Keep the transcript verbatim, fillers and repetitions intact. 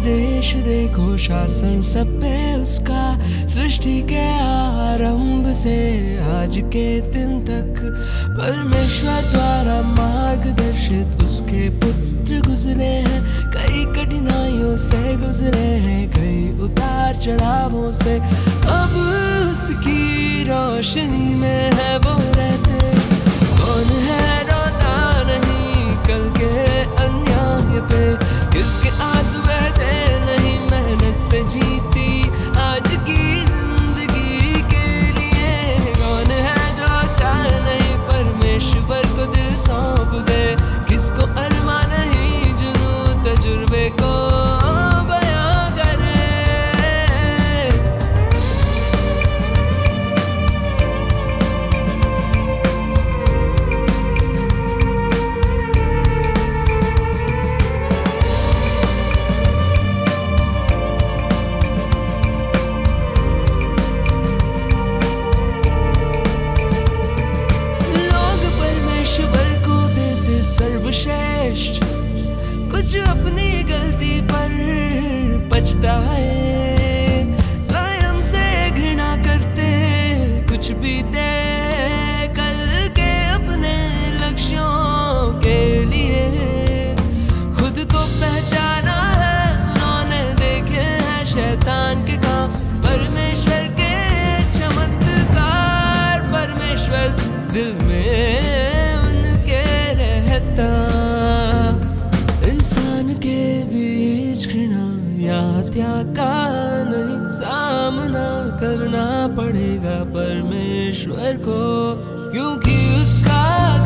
देश देखो शासन सब पे उसका, सृष्टि के आरंभ से आज के दिन तक परमेश्वर द्वारा मार्गदर्शित उसके पुत्र गुजरे हैं। कई कठिनाइयों से गुजरे हैं, कई उतार चढ़ावों से, अब उसकी रोशनी में है वो रहते। कौन है रोता नहीं कल के अन्याय पे, किसके आंसू बहते नहीं मेहनत से जीती आज की जिंदगी के लिए। कौन है जो चाहे नहीं परमेश्वर को दिल सौंप दे, किसको अरमा नहीं जुनू तजुर्बे को बयां करे। सर्वश्रेष्ठ कुछ अपनी गलती पर पछताए, स्वयं से घृणा करते कुछ बीते कल के अपने लक्ष्यों के लिए। खुद को पहचाना है उन्होंने, देखे हैं शैतान के काम, परमेश्वर के चमत्कार, परमेश्वर दिल में इंसान के बीच घृणा या हत्या का नहीं, सामना करना पड़ेगा परमेश्वर को, क्योंकि उसका